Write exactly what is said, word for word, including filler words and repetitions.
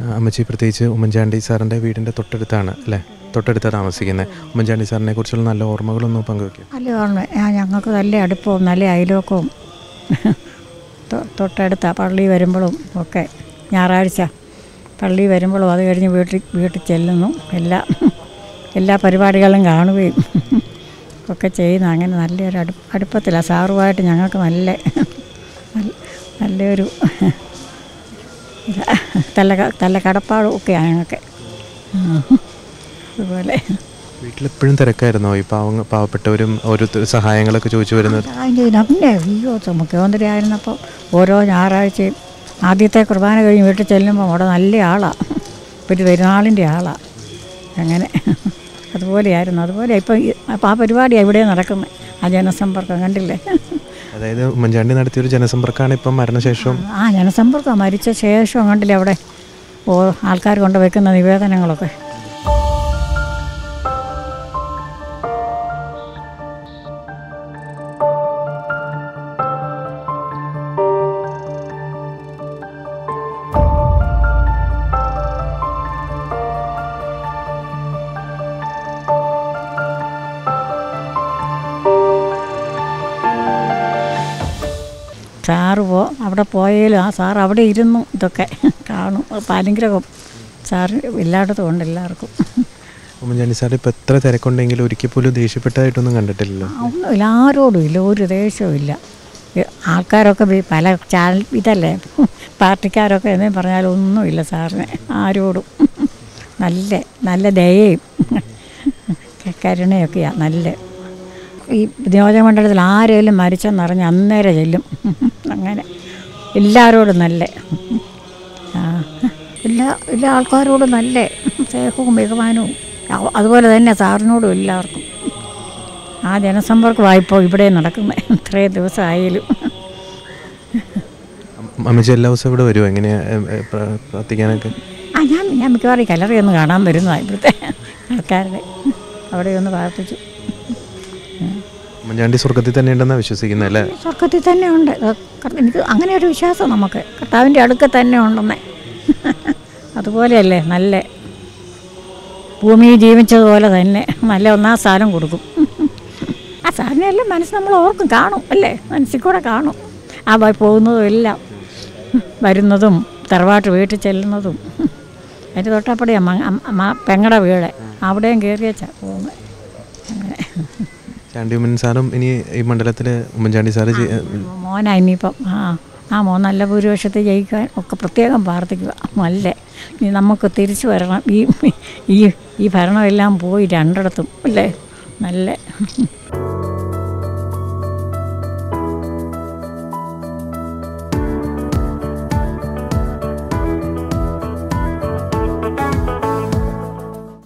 അമ്മച്ചി പ്രത്യേകിച്ച് ഉമ്മൻചാണ്ടി സാറിൻ്റെ വീടിൻ്റെ തൊട്ടടുത്താണ് അല്ലേ, തൊട്ടടുത്താണ് താമസിക്കുന്നത്. ഉമ്മൻചാണ്ടി സാറിനെ കുറിച്ചുള്ള നല്ല ഓർമ്മകളൊന്നും പങ്കുവയ്ക്കും. നല്ല ഓർമ്മ, ഞങ്ങൾക്ക് നല്ല അടുപ്പവും നല്ല അയൽവക്കവും തൊട്ടടുത്ത പള്ളി വരുമ്പോഴും ഒക്കെ ഞായറാഴ്ച പള്ളി വരുമ്പോഴും അത് കഴിഞ്ഞ് വീട്ടിൽ വീട്ടിൽ ചെല്ലുന്നു, എല്ലാ എല്ലാ പരിപാടികളും കാണുകയും ഒക്കെ ചെയ്യുന്നു. അങ്ങനെ നല്ലൊരു അടു അടുപ്പത്തിലാണ് സാറുമായിട്ട് ഞങ്ങൾക്ക് നല്ല നല്ലൊരു തല്ല തല്ല കടപ്പാടും ഒക്കെയാണ് ഞങ്ങൾക്ക്. അതുപോലെ വീട്ടിലെപ്പോഴും തിരക്കായിരുന്നോ ഈ പാവ പാവപ്പെട്ടവരും ഓരോരുത്തർ സഹായങ്ങളൊക്കെ ചോദിച്ചു വരുന്നത്? പിന്നെ അയ്യോ മുഖ്യമന്ത്രി ആയിരുന്നപ്പോൾ ഓരോ ഞായറാഴ്ചയും ആദ്യത്തെ കുർബാന കഴിഞ്ഞ് വീട്ടിൽ ചെല്ലുമ്പോൾ അവിടെ നല്ല ആളാണ്, ഒരു പെരുന്നാളിൻ്റെ ആളാണ്. അങ്ങനെ അതുപോലെയായിരുന്നു. അതുപോലെ ഇപ്പം അപ്പോൾ ആ പരിപാടിയാണ് ഇവിടെ നടക്കുന്നത്, ആ ജനസമ്പർക്കം കണ്ടില്ലേ. അതായത് ഉമ്മൻചാണ്ടി നടത്തിയൊരു ജനസമ്പർക്കമാണ് ഇപ്പം മരണശേഷം. ആ ജനസമ്പർക്കം മരിച്ച ശേഷം കണ്ടില്ലേ അവിടെ ഓ ആൾക്കാർ കൊണ്ട് വെക്കുന്ന നിവേദനങ്ങളൊക്കെ. സാറ് പോ അവിടെ പോയാലും ആ സാർ അവിടെ ഇരുന്നു ഇതൊക്കെ കാണും. അനുഗ്രഹം സാറ് എല്ലായിടത്തും ഉണ്ട് എല്ലാവർക്കും. ഉമ്മൻചാണ്ടി സാർ ഇപ്പം എത്ര തിരക്കുണ്ടെങ്കിലും ഒരിക്കൽ പോലും ദേഷ്യപ്പെട്ടതായിട്ടൊന്നും കണ്ടിട്ടില്ലല്ലോ. ഒന്നുമില്ല, ആരോടും ഇല്ല, ഒരു ദേഷ്യവും ഇല്ല. ആൾക്കാരൊക്കെ പല ചാനൽ ഇതല്ലേ പാർട്ടിക്കാരൊക്കെ എന്നു പറഞ്ഞാലും ഒന്നുമില്ല സാറിന് ആരോടും. നല്ല നല്ല ദയയും കരുണയൊക്കെയാണ്. നല്ല ഈ നിയോജകമണ്ഡലത്തിൽ ആരെങ്കിലും മരിച്ചെന്നറിഞ്ഞ് അന്നേരം ചെല്ലും. അങ്ങനെ എല്ലാവരോടും നല്ല എല്ലാ എല്ലാ ആൾക്കാരോടും നല്ല സ്നേഹവും ബഹുമാനവും. അതുപോലെ തന്നെ സാറിനോടും എല്ലാവർക്കും. ആ ജനസമ്പർക്കമായിപ്പോൾ ഇവിടെ നടക്കുന്നത് ഇത്രയും ദിവസമായാലും. അമ്മച്ചി എല്ലാ ദിവസവും ഇവിടെ വരുമോ എങ്ങനെയാണ് പ്രാർത്ഥിക്കാനൊക്കെ? ആ ഞാൻ ഞാൻ മിക്കവാറും ഈ കല്ലറയൊന്ന് കാണാൻ വരുന്നതാണ് ഇവിടുത്തെ ആൾക്കാരുടെ. അവിടെ ഒന്ന് പ്രാർത്ഥിച്ചു. ഉമ്മൻചാണ്ടി സ്വർഗത്തിൽ തന്നെ ഉണ്ടെന്നാണ് വിശ്വസിക്കുന്നത് അല്ലേ? സ്വർഗത്തിൽ തന്നെ ഉണ്ട്. എനിക്ക് അങ്ങനെ ഒരു വിശ്വാസം നമുക്ക് കർത്താവിൻ്റെ അടുക്ക തന്നെ ഉണ്ടെന്നേ. അതുപോലെയല്ലേ നല്ല ഭൂമിയിൽ ജീവിച്ചതുപോലെ തന്നെ നല്ല ഒന്നാം സ്ഥാനം കൊടുക്കും. ആ സാധനമെല്ലാം മനസ്സ് നമ്മൾ ഓർക്കും, കാണും അല്ലേ, മനസ്സിൽ കൂടെ കാണും. ആ പോകുന്നതും എല്ലാം വരുന്നതും തറവാട്ട് വീട്ടിൽ ചെല്ലുന്നതും. അതിൻ്റെ തൊട്ടപ്പടിയാണ് പെങ്ങടെ വീട്, അവിടെയും കയറി വെച്ചാൽ പോകുന്നത്. അങ്ങനെ ചാണ്ടി ഉമ്മൻ സാറും ഇനി ഈ മണ്ഡലത്തിൽ ഉമ്മൻചാണ്ടി സാറ് മോനാ ഇനിയിപ്പം. ആ ആ മോൻ നല്ല ഭൂരിപക്ഷത്തിൽ ജയിക്കാൻ ഒക്കെ പ്രത്യേകം പ്രാർത്ഥിക്കുക. നല്ല ഇനി നമുക്ക് തിരിച്ചു വരണം. ഈ ഈ ഈ ഭരണമെല്ലാം പോയി രണ്ടിടത്തും അല്ലേ നല്ല